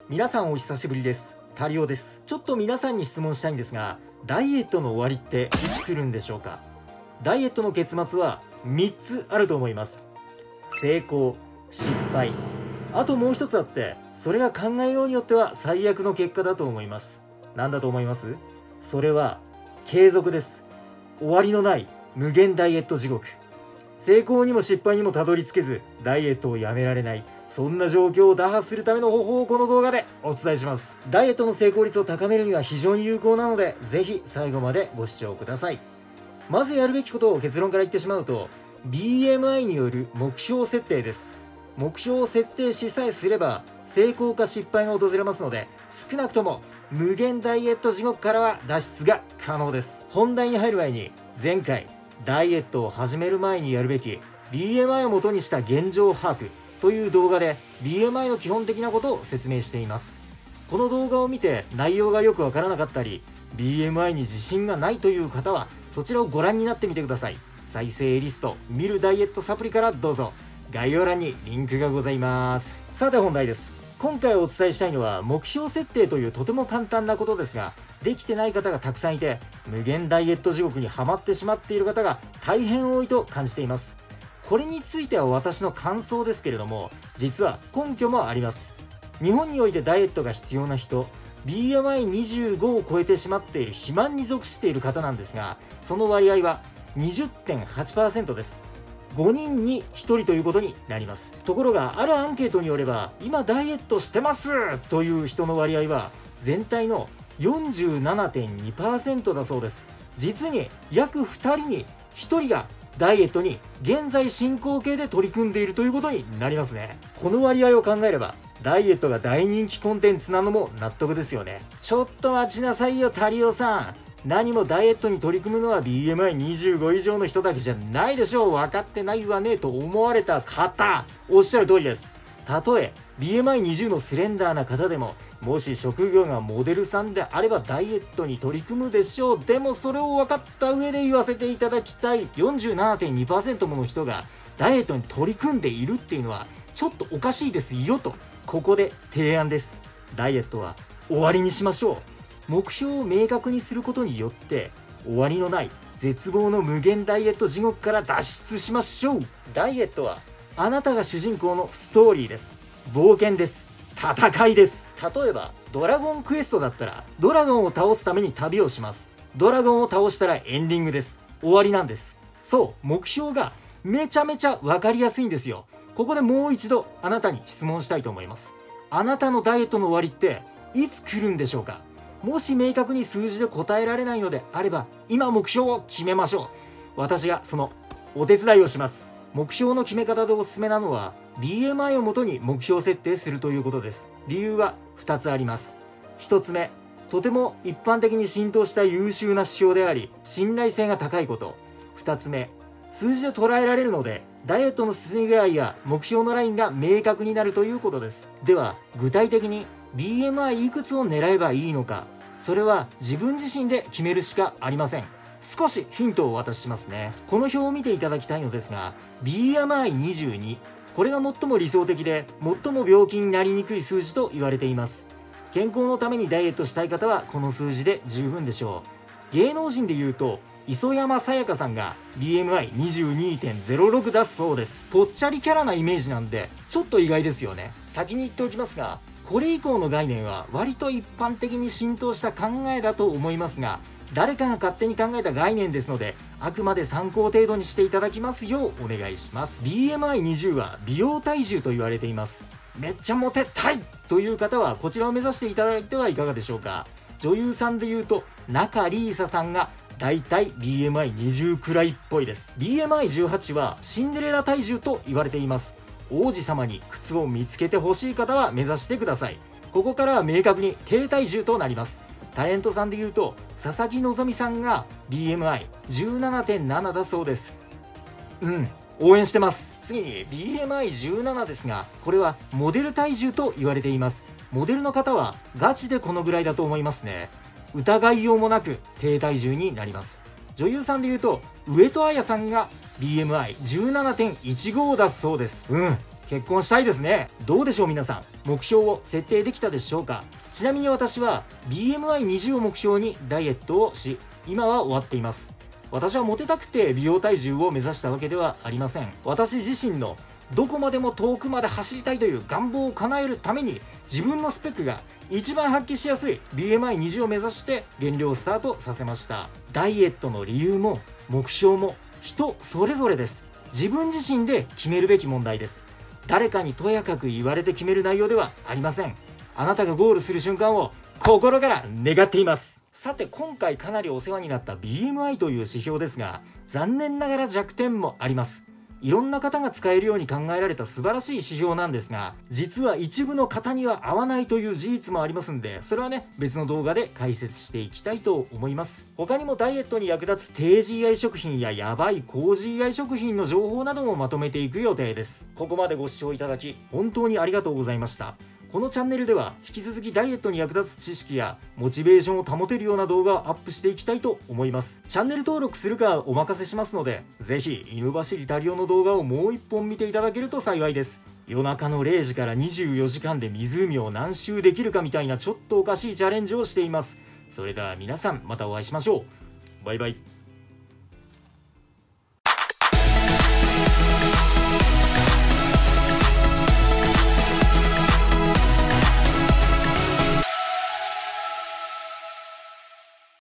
皆さんお久しぶりです。タリオです。ちょっと皆さんに質問したいんですが、ダイエットの終わりっていつ来るんでしょうか。ダイエットの結末は3つあると思います。成功、失敗、あともう一つあって、それが考えようによっては最悪の結果だと思います。何だと思います？それは継続です。終わりのない無限ダイエット地獄。成功にも失敗にもたどり着けず、ダイエットをやめられない、そんな状況を打破するための方法をこの動画でお伝えします。ダイエットの成功率を高めるには非常に有効なので、ぜひ最後までご視聴ください。まずやるべきことを結論から言ってしまうと、 BMI による目標設定です。目標を設定しさえすれば成功か失敗が訪れますので、少なくとも無限ダイエット地獄からは脱出が可能です。本題に入る前に、前回ダイエットを始める前にやるべき BMI を元にした現状把握という動画で BMI の基本的なことを説明しています。この動画を見て内容がよくわからなかったり BMI に自信がないという方は、そちらをご覧になってみてください。再生リスト見るダイエットサプリからどうぞ。概要欄にリンクがございます。さて本題です。今回お伝えしたいのは、目標設定というとても簡単なことですが、できてない方がたくさんいて、無限ダイエット地獄にはまってしまっている方が大変多いと感じています。これについては私の感想ですけれども、実は根拠もあります。日本においてダイエットが必要な人、 BMI25 を超えてしまっている肥満に属している方なんですが、その割合は 20.8% です。5人に1人ということになります。ところがあるアンケートによれば、今ダイエットしてますという人の割合は全体の 47.2% だそうです。実に約2人に1人がダイエットに現在進行形で取り組んでいるということになりますね。この割合を考えればダイエットが大人気コンテンツなのも納得ですよね。ちょっと待ちなさいよタリオさん、何もダイエットに取り組むのは BMI25 以上の人だけじゃないでしょう、分かってないわねと思われた方、おっしゃる通りです。たとえ BMI20 のスレンダーな方でも、もし職業がモデルさんであればダイエットに取り組むでしょう。でもそれを分かった上で言わせていただきたい、 47.2% もの人がダイエットに取り組んでいるっていうのはちょっとおかしいですよと。ここで提案です。ダイエットは終わりにしましょう。目標を明確にすることによって終わりのない絶望の無限ダイエット地獄から脱出しましょう。ダイエットはあなたが主人公のストーリーです。冒険です。戦いです。例えばドラゴンクエストだったら、ドラゴンを倒すために旅をします。ドラゴンを倒したらエンディングです。終わりなんです。そう、目標がめちゃめちゃ分かりやすいんですよ。ここでもう一度あなたに質問したいと思います。あなたのダイエットの終わりっていつ来るんでしょうか。もし明確に数字で答えられないのであれば、今目標を決めましょう。私がそのお手伝いをします。目標の決め方でおすすめなのは BMI をもとに目標設定するということです。理由は2つあります。1つ目、とても一般的に浸透した優秀な指標であり信頼性が高いこと。2つ目、数字で捉えられるのでダイエットの進み具合や目標のラインが明確になるということです。では具体的に BMI いくつを狙えばいいのか、それは自分自身で決めるしかありません。少しヒントをお渡ししますね。この表を見ていただきたいのですが、 BMI22、 これが最も理想的で最も病気になりにくい数字と言われています。健康のためにダイエットしたい方はこの数字で十分でしょう。芸能人でいうと磯山さやかさんが BMI22.06 だそうです。ぽっちゃりキャラなイメージなんでちょっと意外ですよね。先に言っておきますが、これ以降の概念は割と一般的に浸透した考えだと思いますが、誰かが勝手に考えた概念ですので、あくまで参考程度にしていただきますようお願いします。 BMI20 は美容体重と言われています。めっちゃモテたいという方はこちらを目指していただいてはいかがでしょうか。女優さんでいうと仲里依紗さんがだいたい BMI20 くらいっぽいです。 BMI18 はシンデレラ体重と言われています。王子様に靴を見つけてほしい方は目指してください。ここからは明確に低体重となります。タレントさんでいうと佐々木希さんが BMI17.7 だそうです。応援してます。次に BMI17 ですが、これはモデル体重と言われています。モデルの方はガチでこのぐらいだと思いますね。疑いようもなく低体重になります。女優さんでいうと上戸彩さんが BMI17.15 だそうです。 結婚したいですね。どうでしょう皆さん、目標を設定できたでしょうか。ちなみに私は BMI20 を目標にダイエットをし、今は終わっています。私はモテたくて美容体重を目指したわけではありません。私自身のどこまでも遠くまで走りたいという願望を叶えるために、自分のスペックが一番発揮しやすい BMI20 を目指して減量スタートさせました。ダイエットの理由も目標も人それぞれです。自分自身で決めるべき問題です。誰かにとやかく言われて決める内容ではありません。あなたがゴールする瞬間を心から願っています。さて、今回かなりお世話になった BMI という指標ですが、残念ながら弱点もあります。いろんな方が使えるように考えられた素晴らしい指標なんですが、実は一部の方には合わないという事実もありますんで、それはね、別の動画で解説していきたいと思います。他にもダイエットに役立つ低 GI 食品ややばい高 GI 食品の情報などもまとめていく予定です。ここまでご視聴いただき本当にありがとうございました。このチャンネルでは引き続きダイエットに役立つ知識やモチベーションを保てるような動画をアップしていきたいと思います。チャンネル登録するかお任せしますので、ぜひ犬走りタリオの動画をもう1本見ていただけると幸いです。夜中の0時から24時間で湖を何周できるかみたいなちょっとおかしいチャレンジをしています。それでは皆さんまたお会いしましょう。バイバイ。